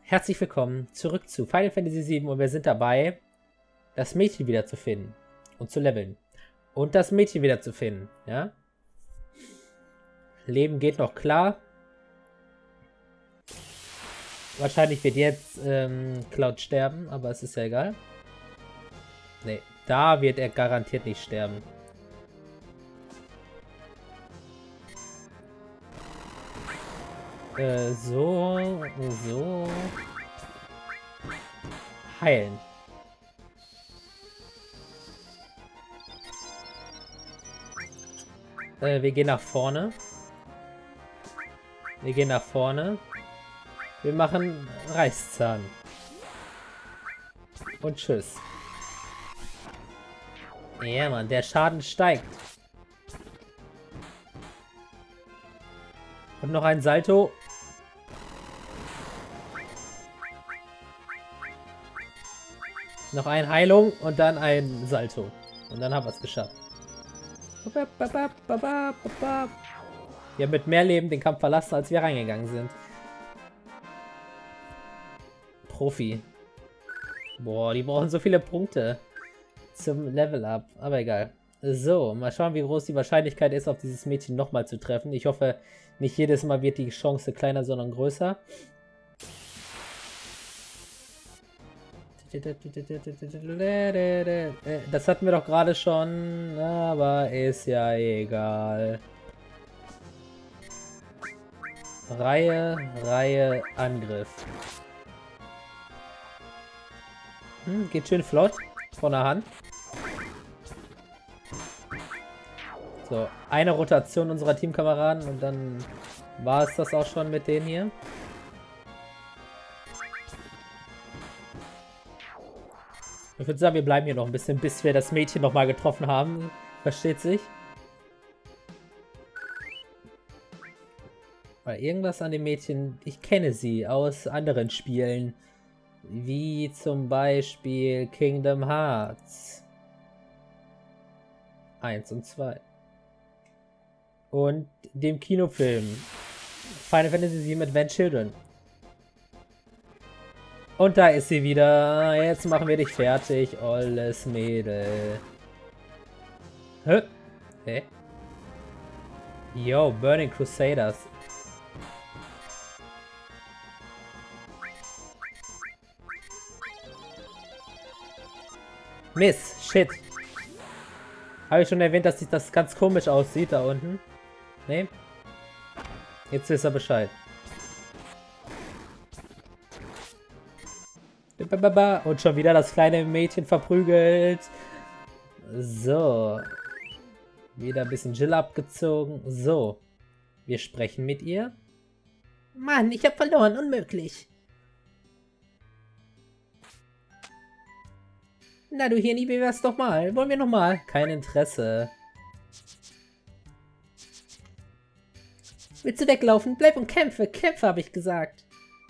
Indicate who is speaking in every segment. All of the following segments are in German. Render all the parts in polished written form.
Speaker 1: Herzlich willkommen zurück zu Final Fantasy VII und wir sind dabei, das Mädchen wieder zu finden und zu leveln. Und das Mädchen wieder zu finden, ja? Leben geht noch klar. Wahrscheinlich wird jetzt Cloud sterben, aber es ist ja egal. Nee, da wird er garantiert nicht sterben. So. Heilen. Wir gehen nach vorne. Wir machen Reißzahn. Und tschüss. Ja, Mann, der Schaden steigt. Und noch ein Salto. Noch eine Heilung und dann ein Salto. Und dann haben wir es geschafft. Wir haben mit mehr Leben den Kampf verlassen, als wir reingegangen sind. Profi. Boah, die brauchen so viele Punkte zum Level-Up. Aber egal. So, mal schauen, wie groß die Wahrscheinlichkeit ist, auf dieses Mädchen nochmal zu treffen. Ich hoffe, nicht jedes Mal wird die Chance kleiner, sondern größer. Das hatten wir doch gerade schon, aber ist ja egal. Reihe, Angriff. Geht schön flott von der Hand. So, eine Rotation unserer Teamkameraden und dann war es das auch schon mit denen hier. Ich würde sagen, wir bleiben hier noch ein bisschen, bis wir das Mädchen nochmal getroffen haben. Versteht sich? Weil irgendwas an dem Mädchen, ich kenne sie aus anderen Spielen. Wie zum Beispiel Kingdom Hearts 1 und 2. Und dem Kinofilm Final Fantasy VII Advent Children. Und da ist sie wieder. Jetzt machen wir dich fertig, olles Mädel. Hä? Hä? Yo, Burning Crusaders. Miss, shit. Habe ich schon erwähnt, dass sich das ganz komisch aussieht da unten? Nee? Jetzt wisst ihr Bescheid. Und schon wieder das kleine Mädchen verprügelt. So. Wieder ein bisschen Jill abgezogen. So. Wir sprechen mit ihr. Mann, ich habe verloren. Unmöglich. Na du Hirni, wie wär's doch mal? Wollen wir noch mal? Kein Interesse. Willst du weglaufen? Bleib und kämpfe. Kämpfe, habe ich gesagt.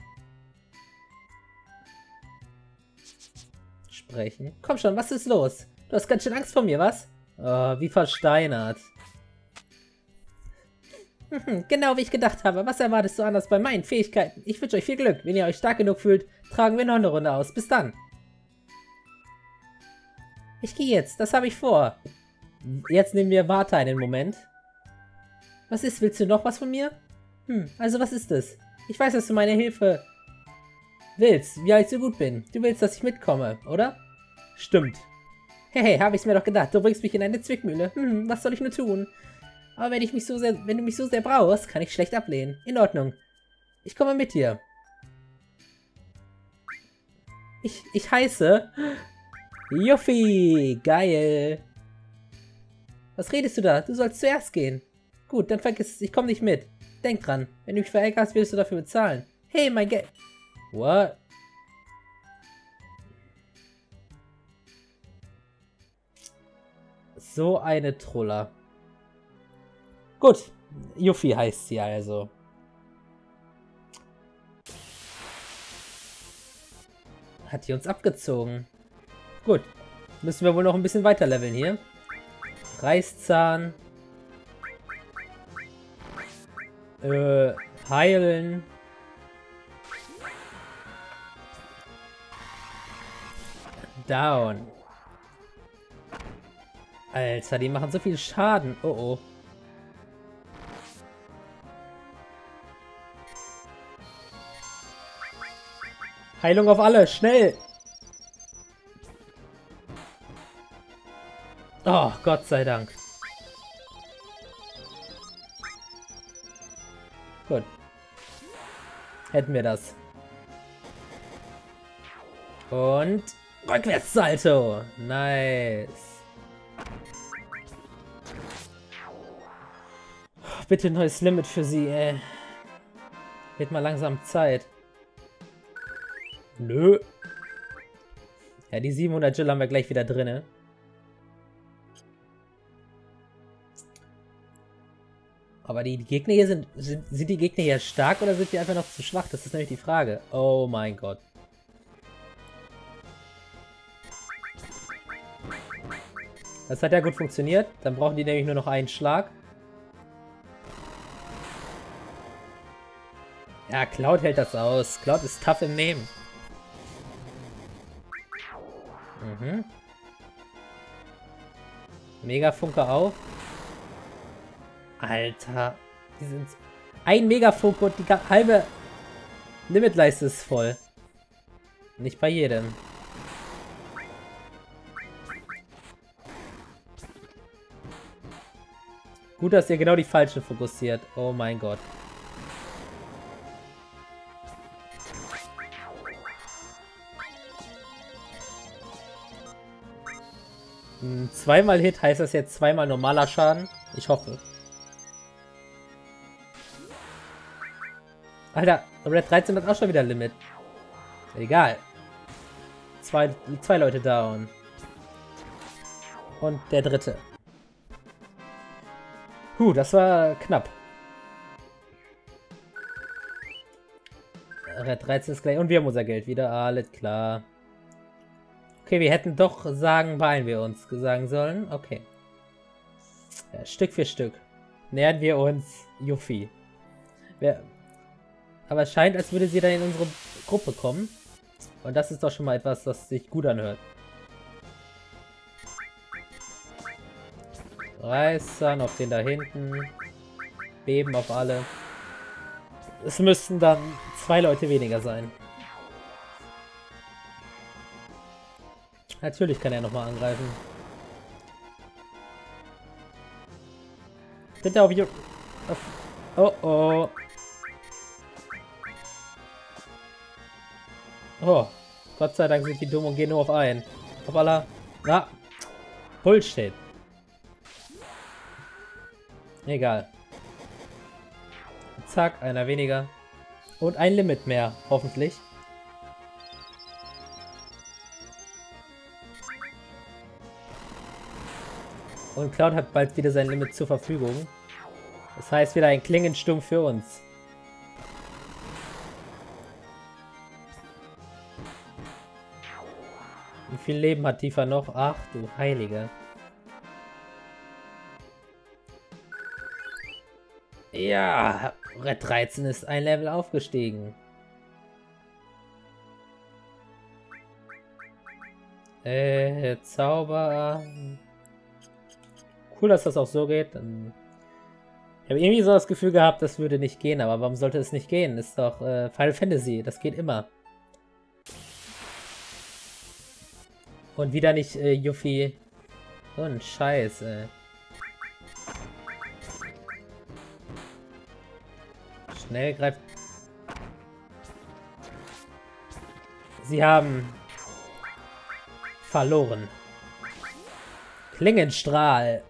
Speaker 1: Sprechen. Komm schon, was ist los? Du hast ganz schön Angst vor mir, was? Oh, wie versteinert. Genau wie ich gedacht habe. Was erwartest du anders bei meinen Fähigkeiten? Ich wünsche euch viel Glück. Wenn ihr euch stark genug fühlt, tragen wir noch eine Runde aus. Bis dann. Ich gehe jetzt. Das habe ich vor. Jetzt nehmen wir Warte einen Moment. Was ist? Willst du noch was von mir? Also was ist es? Ich weiß, dass du meine Hilfe willst, wie ich so gut bin. Du willst, dass ich mitkomme, oder? Stimmt. Hey, habe ich's mir doch gedacht. Du bringst mich in eine Zwickmühle. Was soll ich nur tun? Aber wenn du mich so sehr brauchst, kann ich schlecht ablehnen. In Ordnung. Ich komme mit dir. Ich heiße Yuffie. Geil. Was redest du da? Du sollst zuerst gehen. Gut, dann vergiss es. Ich komme nicht mit. Denk dran. Wenn du mich verärgerst, willst du dafür bezahlen. Hey, mein Geld. What? So eine Troller. Gut. Yuffie heißt sie also. Hat die uns abgezogen. Gut. Müssen wir wohl noch ein bisschen weiter leveln hier. Reißzahn. Heilen. Down. Alter, die machen so viel Schaden. Oh oh. Heilung auf alle, schnell! Oh, Gott sei Dank. Gut. Hätten wir das. Und Rückwärtssalto. Nice. Bitte ein neues Limit für sie, ey. Wird mal langsam Zeit. Nö. Ja, die 700 Jill haben wir gleich wieder drinne. Aber die Gegner hier sind die Gegner hier stark oder sind die einfach noch zu schwach? Das ist nämlich die Frage. Oh mein Gott. Das hat ja gut funktioniert. Dann brauchen die nämlich nur noch einen Schlag. Ja, Cloud hält das aus. Cloud ist tough im Nehmen. Mhm. Megafunke auf. Alter. Die sind... Ein Megafunke und die halbe Limitleiste ist voll. Nicht bei jedem. Gut, dass ihr genau die falsche fokussiert. Oh mein Gott. Zweimal Hit, heißt das jetzt zweimal normaler Schaden? Ich hoffe. Alter, Red 13 hat auch schon wieder Limit. Egal. Zwei Leute down. Und der dritte. Das war knapp. Red 13 ist gleich. Und wir haben unser Geld wieder. Alles klar. Okay, wir hätten doch beeilen wir uns sagen sollen. Okay. Ja, Stück für Stück nähern wir uns Yuffie. Aber es scheint, als würde sie dann in unsere Gruppe kommen. Und das ist doch schon mal etwas, das sich gut anhört. Reißern auf den da hinten. Beben auf alle. Es müssten dann 2 Leute weniger sein. Natürlich kann er nochmal angreifen. Bitte auf... Oh oh. Oh. Gott sei Dank sind die dumm und gehen nur auf einen. Hoppala. Na. Bullshit. Egal. Zack, einer weniger. Und ein Limit mehr, hoffentlich. Und Cloud hat bald wieder sein Limit zur Verfügung. Das heißt wieder ein Klingensturm für uns. Wie viel Leben hat Tifa noch? Ach du Heilige. Ja, Red 13 ist ein Level aufgestiegen. Zauber. Cool, dass das auch so geht. Ich habe irgendwie so das Gefühl gehabt, das würde nicht gehen, aber warum sollte es nicht gehen? Ist doch Final Fantasy, das geht immer. Und wieder nicht Yuffie. So ein Scheiß, ey. Schnell greift. Sie haben verloren. Klingenstrahl.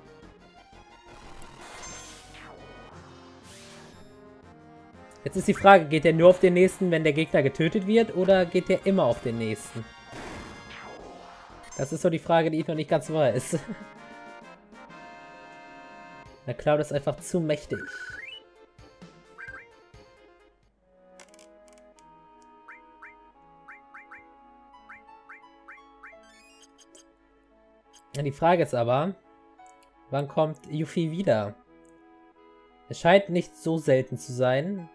Speaker 1: Jetzt ist die Frage, geht der nur auf den nächsten, wenn der Gegner getötet wird, oder geht der immer auf den nächsten? Das ist so die Frage, die ich noch nicht ganz weiß. Na, Cloud ist einfach zu mächtig. Die Frage ist aber, wann kommt Yuffie wieder? Es scheint nicht so selten zu sein.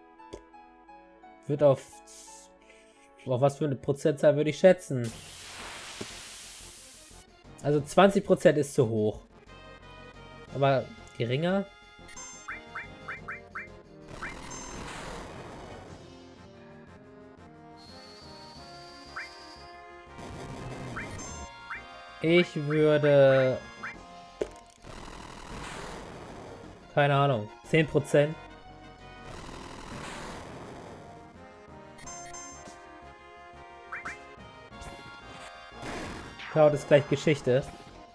Speaker 1: Wird auf was für eine Prozentzahl würde ich schätzen? Also 20% ist zu hoch. Aber geringer? Ich würde... Keine Ahnung. 10%. Cloud ist gleich Geschichte.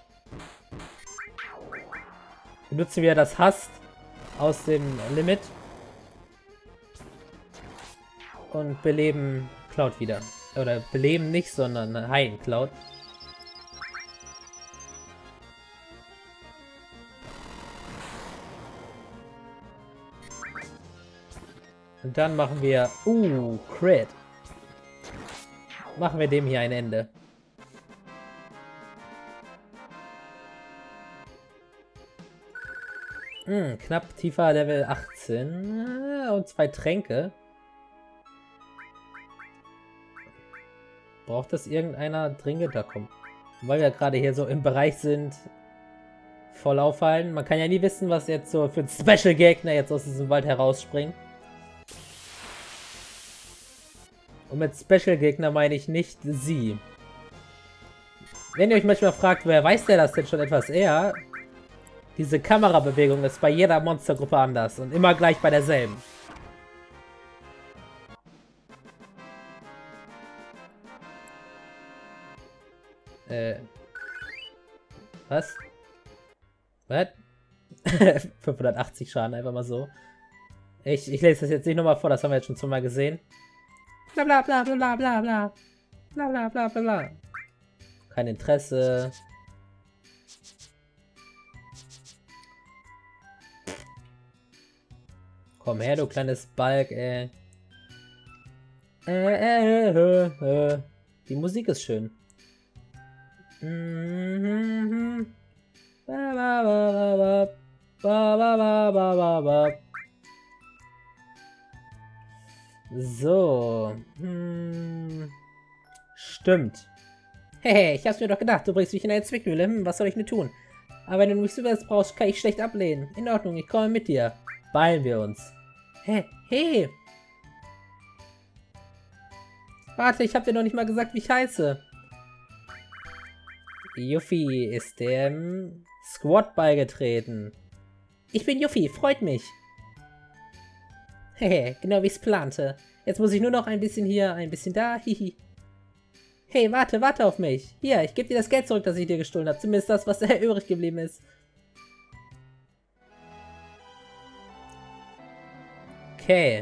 Speaker 1: Benutzen wir das Hast aus dem Limit. Und beleben Cloud wieder. Oder beleben nicht, sondern heilen Cloud. Und dann machen wir... Crit. Machen wir dem hier ein Ende. Knapp tiefer Level 18. Und 2 Tränke. Braucht das irgendeiner dringend? Da kommt. Weil wir gerade hier so im Bereich sind. Voll aufhalten. Man kann ja nie wissen, was jetzt so für ein Special-Gegner jetzt aus diesem Wald herausspringt. Und mit Special-Gegner meine ich nicht sie. Wenn ihr euch manchmal fragt, wer weiß der das denn schon etwas eher? Diese Kamerabewegung ist bei jeder Monstergruppe anders und immer gleich bei derselben. Was? Was? 580 Schaden, einfach mal so. Ich lese das jetzt nicht nochmal vor, das haben wir jetzt schon zweimal gesehen. Bla bla bla bla bla bla. Bla bla bla bla bla. Kein Interesse. Komm her, du kleines Balk, ey. Die Musik ist schön. So. Stimmt. Hey, ich hab's mir doch gedacht, du bringst mich in eine Zwickmühle. Was soll ich nur tun? Aber wenn du mich sowas brauchst, kann ich schlecht ablehnen. In Ordnung, ich komme mit dir. Beeilen wir uns. Hey. Warte, ich hab dir noch nicht mal gesagt, wie ich heiße. Yuffie ist dem Squad beigetreten. Ich bin Yuffie, freut mich. Hehe, genau wie ich's plante. Jetzt muss ich nur noch ein bisschen hier, ein bisschen da, hihi. Hey, warte auf mich. Hier, ich gebe dir das Geld zurück, das ich dir gestohlen habe. Zumindest das, was übrig geblieben ist. Okay.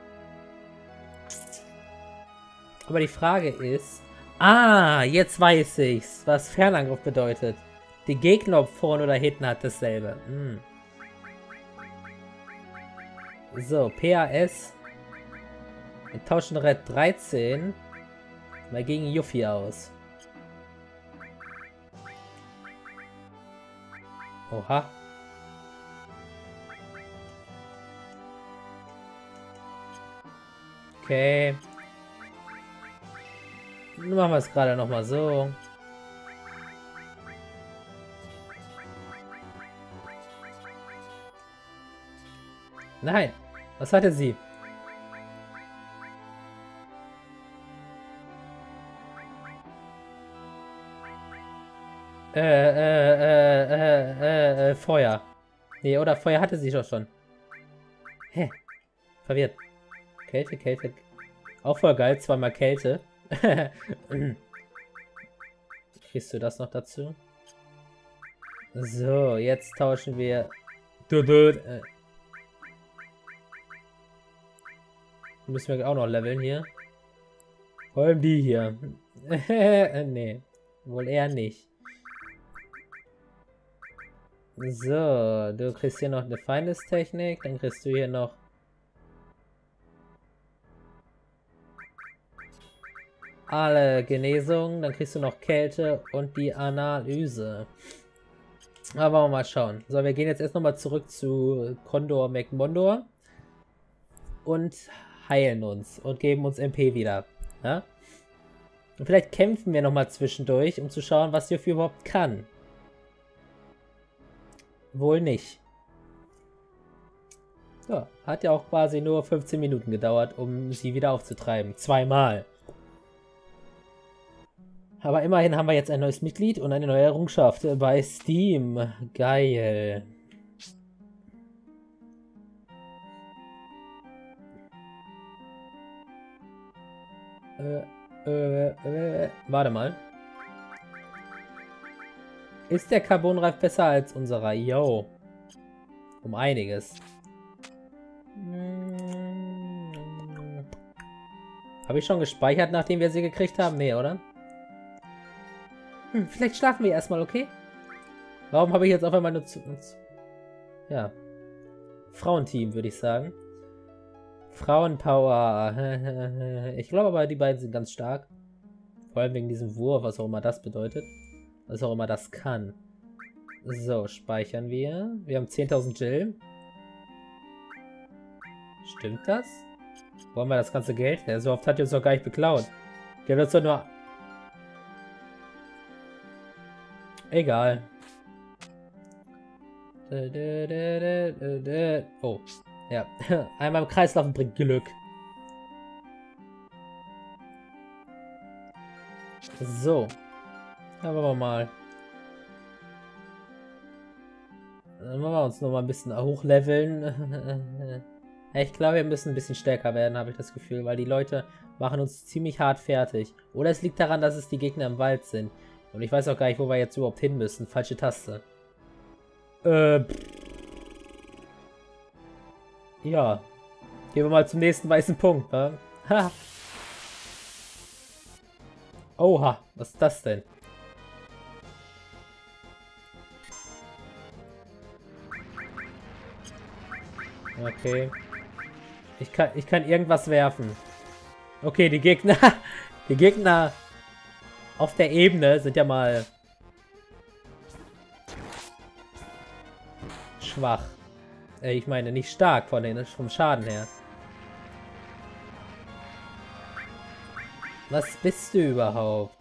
Speaker 1: Aber die Frage ist... jetzt weiß ich's, was Fernangriff bedeutet. Die Gegner, ob vorne oder hinten, hat dasselbe. So, PAS. Wir tauschen Red 13 mal gegen Yuffie aus. Oha. Okay. Dann machen wir es gerade nochmal so. Nein. Was hatte sie? Feuer. Nee, oder Feuer hatte sie doch schon. Hä? Verwirrt. Kälte. Auch voll geil, zweimal Kälte. Kriegst du das noch dazu? So, jetzt tauschen wir... Müssen wir auch noch leveln hier. Vor allem die hier. Nee, wohl eher nicht. So, du kriegst hier noch eine Feindestechnik, dann kriegst du hier noch alle Genesungen, dann kriegst du noch Kälte und die Analyse. Aber mal schauen. So, wir gehen jetzt erst nochmal zurück zu Condor McMondor und heilen uns und geben uns MP wieder. Ja? Und vielleicht kämpfen wir nochmal zwischendurch, um zu schauen, was Yuffie überhaupt kann. Wohl nicht. Ja, hat ja auch quasi nur 15 Minuten gedauert, um sie wieder aufzutreiben. Zweimal. Aber immerhin haben wir jetzt ein neues Mitglied und eine neue Errungenschaft bei Steam. Geil. Warte mal. Ist der Carbonreif besser als unserer? Yo. Um einiges. Habe ich schon gespeichert, nachdem wir sie gekriegt haben? Nee, oder? Vielleicht schlafen wir erstmal, okay? Warum habe ich jetzt auf einmal nur zu... Ja. Frauenteam, würde ich sagen. Frauenpower. Ich glaube aber, die beiden sind ganz stark. Vor allem wegen diesem Wurf, was auch immer das bedeutet. Was auch immer das kann. So, speichern wir. Wir haben 10.000 Jill. Stimmt das? Wo haben wir das ganze Geld her? So oft hat die uns doch gar nicht beklaut. Die hat uns doch nur... Egal. Oh. Ja. Einmal im Kreis laufen bringt Glück. So. Ja, wollen wir mal. Dann wollen wir uns noch mal ein bisschen hochleveln. Ich glaube, wir müssen ein bisschen stärker werden, habe ich das Gefühl, weil die Leute machen uns ziemlich hart fertig. Oder es liegt daran, dass es die Gegner im Wald sind. Und ich weiß auch gar nicht, wo wir jetzt überhaupt hin müssen. Falsche Taste. Ja. Gehen wir mal zum nächsten weißen Punkt, ne? Ha. Oha, was ist das denn? Okay. Ich kann irgendwas werfen. Okay, die Gegner... Die Gegner auf der Ebene sind ja mal... schwach. Ich meine, nicht stark vom Schaden her. Was bist du überhaupt?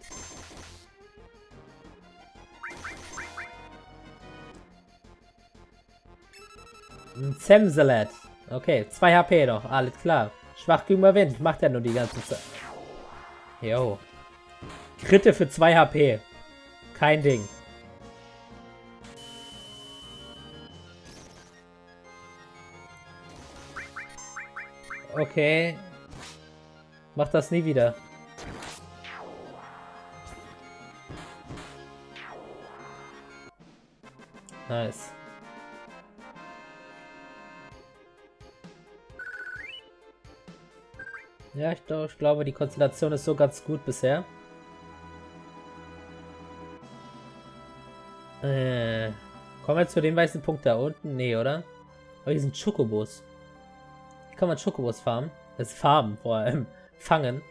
Speaker 1: Ein Zemselet. Okay, 2 HP noch, alles klar. Schwach gegenüber Wind, macht ja nur die ganze Zeit. Jo. Kritte für 2 HP. Kein Ding. Okay. Mach das nie wieder. Nice. Ja, ich glaube, die Konstellation ist so ganz gut bisher. Kommen wir zu dem weißen Punkt da unten? Nee, oder? Aber hier sind Chocobos. Hier kann man Chocobos farmen. Das Farben vor allem. Fangen.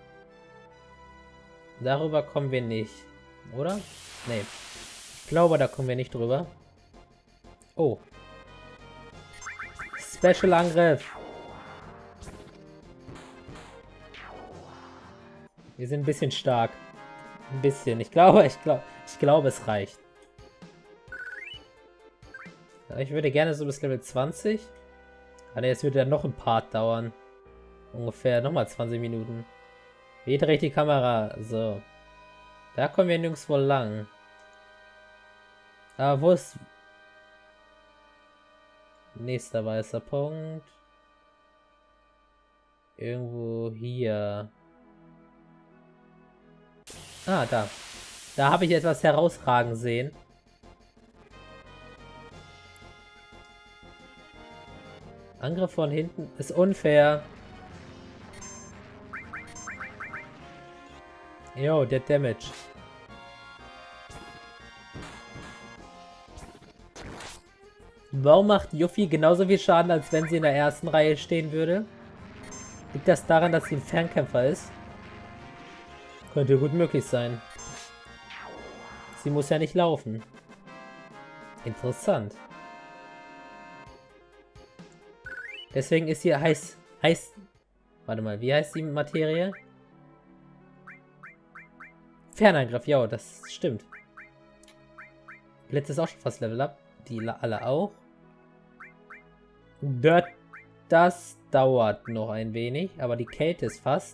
Speaker 1: Darüber kommen wir nicht. Oder? Nee. Ich glaube, da kommen wir nicht drüber. Oh. Special Angriff. Wir sind ein bisschen stark. Ein bisschen. Ich glaube, es reicht. Ich würde gerne so bis Level 20. Aber jetzt würde ja noch ein Part dauern. Ungefähr nochmal 20 Minuten. Wie drehe ich die Kamera? So. Da kommen wir nirgendwo lang. Aber wo ist... Nächster weißer Punkt. Irgendwo hier. Ah, da. Da habe ich etwas herausragen sehen. Angriff von hinten ist unfair. Jo, der Damage. Warum macht Yuffie genauso viel Schaden, als wenn sie in der ersten Reihe stehen würde? Liegt das daran, dass sie ein Fernkämpfer ist? Könnte gut möglich sein. Sie muss ja nicht laufen. Interessant. Deswegen ist hier heißt... Warte mal, wie heißt die Materie? Fernangriff, ja, das stimmt. Blitz ist auch schon fast Level Up. Die alle auch. Dirt, das dauert noch ein wenig, aber die Kälte ist fast.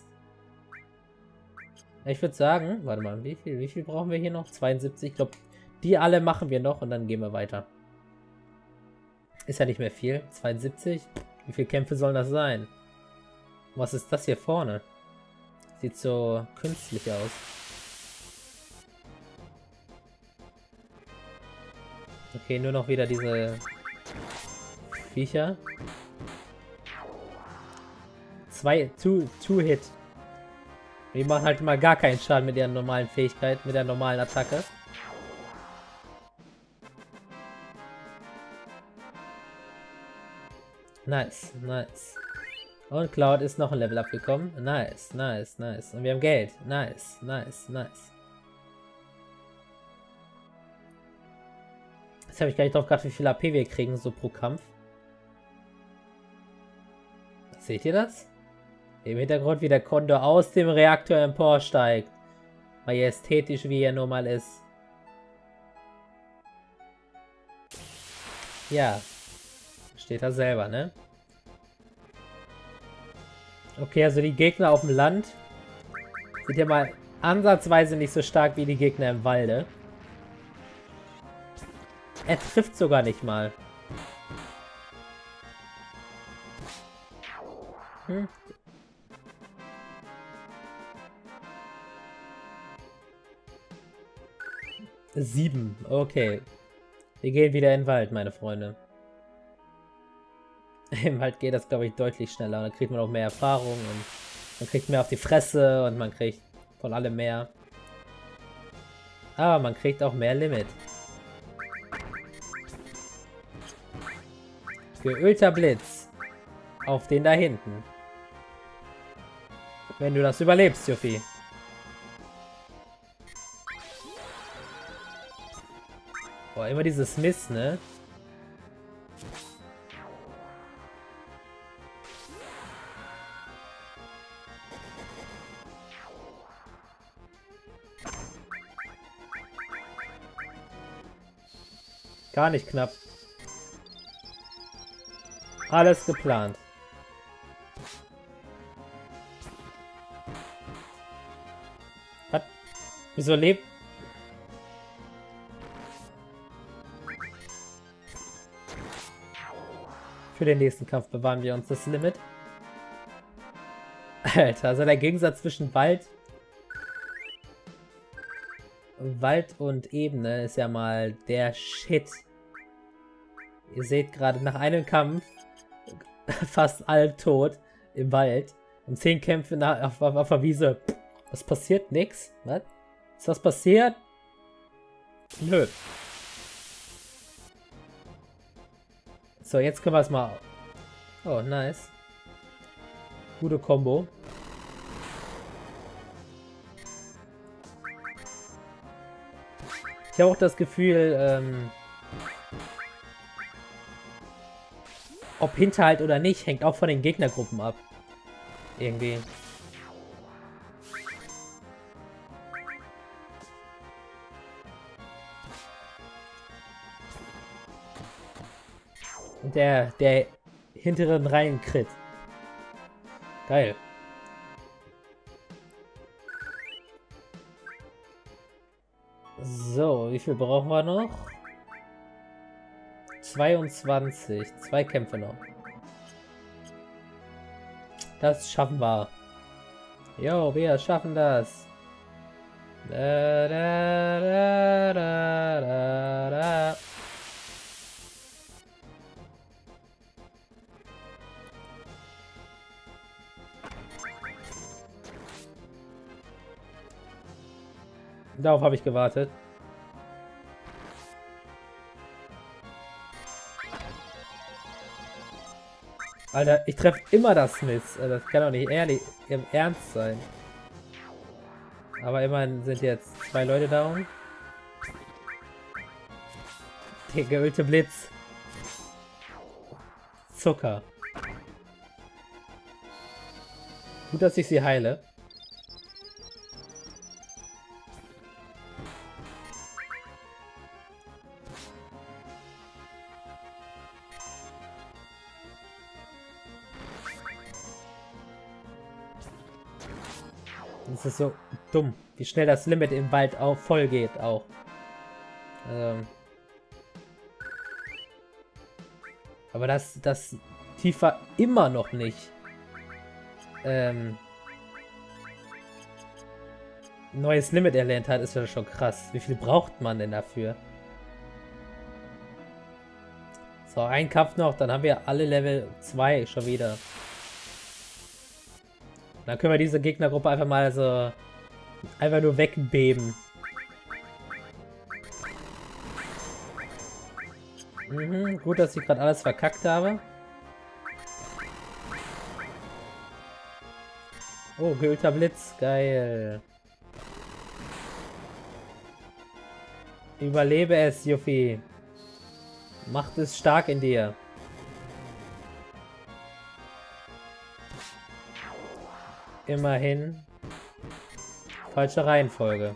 Speaker 1: Ich würde sagen, warte mal, wie viel brauchen wir hier noch? 72, ich glaube, die alle machen wir noch und dann gehen wir weiter. Ist ja nicht mehr viel. 72. Wie viele Kämpfe sollen das sein? Was ist das hier vorne? Sieht so künstlich aus. Okay, nur noch wieder diese Viecher. Two-Hit. Die machen halt mal gar keinen Schaden mit ihren normalen Fähigkeiten, mit der normalen Attacke. Nice, nice. Und Cloud ist noch ein Level abgekommen. Nice, nice, nice. Und wir haben Geld. Nice, nice, nice. Jetzt habe ich gar nicht drauf geachtet, wie viel AP wir kriegen, so pro Kampf. Seht ihr das? Im Hintergrund, wie der Kondor aus dem Reaktor emporsteigt. Majestätisch, wie er nun mal ist. Ja. Steht da selber, ne? Okay, also die Gegner auf dem Land sind ja mal ansatzweise nicht so stark wie die Gegner im Walde. Er trifft sogar nicht mal. Hm. Sieben, okay. Wir gehen wieder in den Wald, meine Freunde. Im Wald geht das, glaube ich, deutlich schneller. Dann kriegt man auch mehr Erfahrung und man kriegt mehr auf die Fresse und man kriegt von allem mehr. Aber man kriegt auch mehr Limit. Geölter Blitz. Auf den da hinten. Wenn du das überlebst, Yuffie. Boah, immer dieses Mist, ne? Gar nicht knapp. Alles geplant. Was? Wieso lebt... Für den nächsten Kampf bewahren wir uns das Limit. Alter, also der Gegensatz zwischen Wald und Ebene ist ja mal der Shit. Ihr seht gerade nach einem Kampf fast alle tot im Wald. Und 10 Kämpfe auf der Wiese. Was passiert? Nix? Was? Ist was passiert? Nö. So, jetzt können wir es mal... Oh, nice. Gute Kombo. Ich habe auch das Gefühl, ob Hinterhalt oder nicht, hängt auch von den Gegnergruppen ab. Irgendwie. Und der hinteren Reihen Crit. Geil. So, wie viel brauchen wir noch? 22. 2 Kämpfe noch. Das schaffen wir. Jo, wir schaffen das. Da, da, da, da, da, da. Darauf habe ich gewartet. Alter, ich treffe immer das Smith. Das kann doch nicht ehrlich im Ernst sein. Aber immerhin sind jetzt 2 Leute down. Der geölte Blitz. Zucker. Gut, dass ich sie heile. Das ist so dumm, wie schnell das Limit im Wald auch voll geht auch. Aber das Tifa immer noch nicht neues Limit erlernt hat, ist ja schon krass. Wie viel braucht man denn dafür? So, ein Kampf noch, dann haben wir alle Level 2 schon wieder. Dann können wir diese Gegnergruppe einfach mal so einfach nur wegbeben. Gut, dass ich gerade alles verkackt habe. Oh, geölter Blitz, geil. Überlebe es, Yuffie. Macht es stark in dir. Immerhin. Falsche Reihenfolge.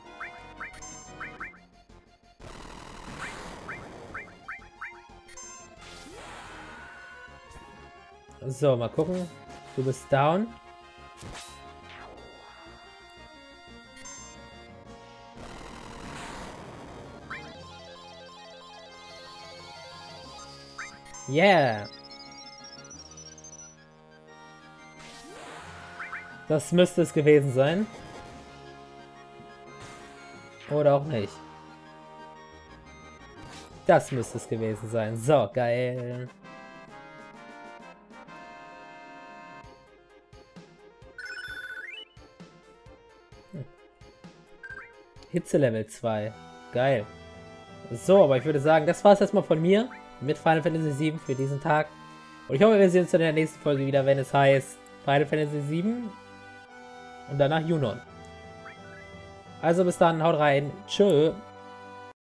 Speaker 1: So, mal gucken. Du bist down. Yeah. Das müsste es gewesen sein. Oder auch nicht. Das müsste es gewesen sein. So, geil. Hitze Level 2. Geil. So, aber ich würde sagen, das war es erstmal von mir mit Final Fantasy 7 für diesen Tag. Und ich hoffe, wir sehen uns in der nächsten Folge wieder, wenn es heißt Final Fantasy 7 und danach Junon. Also bis dann, haut rein. Tschö.